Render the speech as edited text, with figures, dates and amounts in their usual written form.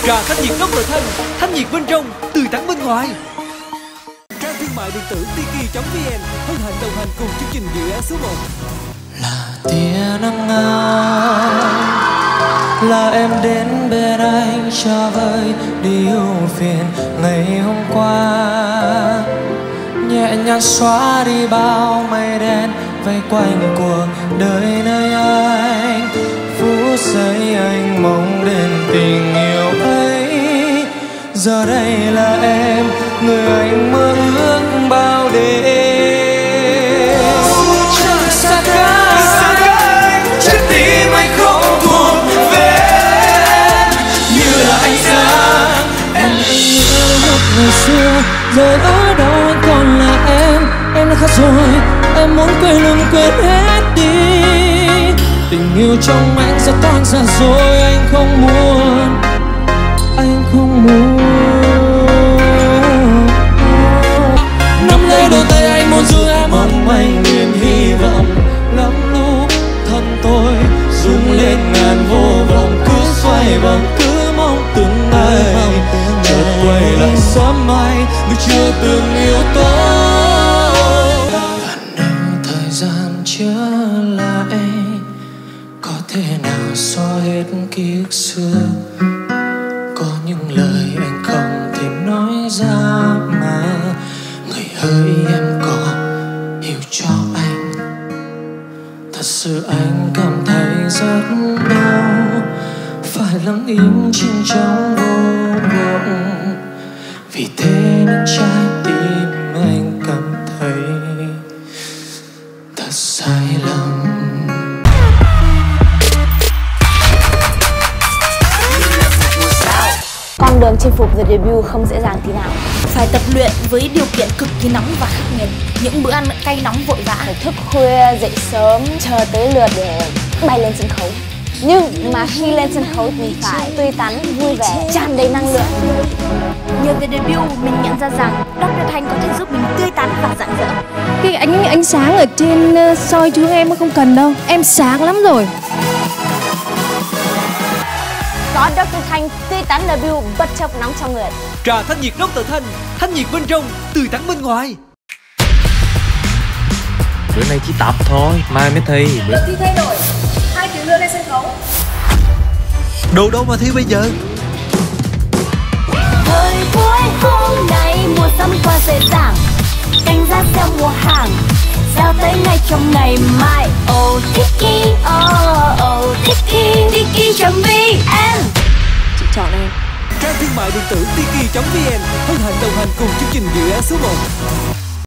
Trà thanh nhiệt Dr. Thanh nhiệt bên trong, tươi tắn bên ngoài. Trang thương mại điện tử tiki.vn hân hạnh đồng hành cùng chương trình dự án số 1. Là tia nắng ngang, là em đến bên anh cho vơi đi ưu phiền ngày hôm qua, nhẹ nhàng xóa đi bao mây đen vây quanh cuộc đời nơi anh. Phút giây anh mong đến tình yêu ấy, giờ đây là em người anh mơ ước bao đêm. Chẳng xa cách, trái tim anh không thuộc về em, như là ánh sáng em nhớ lúc ngày xưa. Giờ ở đâu anh còn là em đã khác rồi, em muốn quên luôn quên hết đi. Tình yêu trong anh rất toan xa rồi, anh không muốn, anh không muốn. Nắm lấy đôi tay anh muốn giữ em mong manh niềm hy vọng. Lắm lúc thân tôi rung lên ngàn vô vọng, cứ xoay vòng cứ mong từng ngày chợt quay lại sớm mai người chưa từng yêu tôi. Và nếu thời gian trở lại, có thể nào xóa hết ký ức xưa? Có những lời anh không thể nói ra mà người ơi em có hiểu cho anh. Thật sự anh cảm thấy rất đau, phải lặng im trên trong vô vọng. Vì thế nên trái tim anh cảm thấy thật sai lầm. Con đường chinh phục The Debut không dễ dàng tí nào. Phải tập luyện với điều kiện cực kỳ nóng và khắc nghiệt. Những bữa ăn cay nóng vội vã. Phải thức khuya, dậy sớm, chờ tới lượt để bay lên sân khấu. Nhưng mà khi lên sân khấu thì phải tươi tắn, vui vẻ, tràn đầy năng lượng. Nhờ The Debut, mình nhận ra rằng Dr. Thanh có thể giúp mình tươi tắn và rạng rỡ. Cái ánh sáng ở trên soi chúng em không cần đâu, em sáng lắm rồi. Có Dr. Thanh tươi tắn debut bất chấp nóng trong người. Trà thanh nhiệt Dr. Thanh nhiệt bên trong, tươi tắn bên ngoài. Bữa nay chỉ tập thôi, mai mới thi. Lịch thi thay đổi, 2 tiếng nữa lên sân khấu. Đồ đâu mà thi bây giờ? Thời cuối hôm nay mùa sắm qua dễ dàng, canh giá sale mùa hàng, giao tới ngay trong ngày mai. Oh Tiki, oh Tiki, Tiki.vn. Chị chọn em. Trang thương mại điện tử tiki.vn hân hạnh đồng hành cùng chương trình dự án số 1.